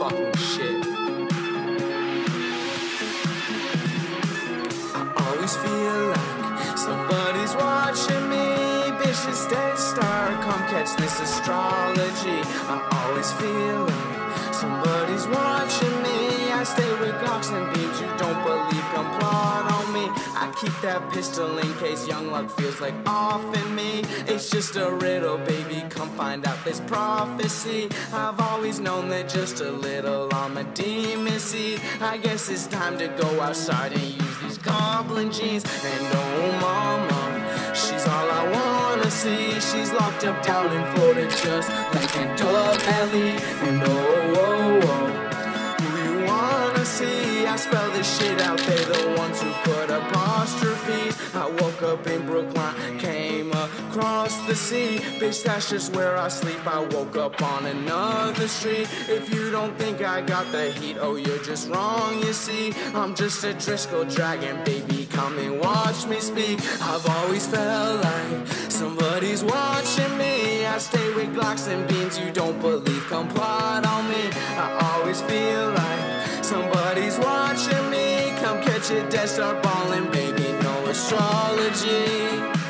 fucking shit. I always feel like somebody's watching me. Bitch, it's DeadStar, come catch this astrology. I always feel like somebody's watching me. I stay with Glocks and beams, you don't believe, come plot on me. I keep that pistol in case young luck feels like off in me. It's just a riddle, baby, come find out this prophecy. I've always known that just a little I'm a demon seed. I guess it's time to go outside and use these goblin jeans. And oh mama, she's all I wanna see. She's locked up down in Florida just like a dog alley. And who you wanna see? I spell this shit out, they the ones who put apostrophes. I woke up in Brooklyn, came across the sea. Bitch, that's just where I sleep. I woke up on another street. If you don't think I got the heat, oh, you're just wrong, you see. I'm just a Driscoll dragon, baby, come and watch me speak. I've always felt like somebody's watching me. I stay with Glocks and beans, you don't believe, come plot on me. I always feel like somebody's watching me. Come catch it, DeadStar ballin', baby, no astrology.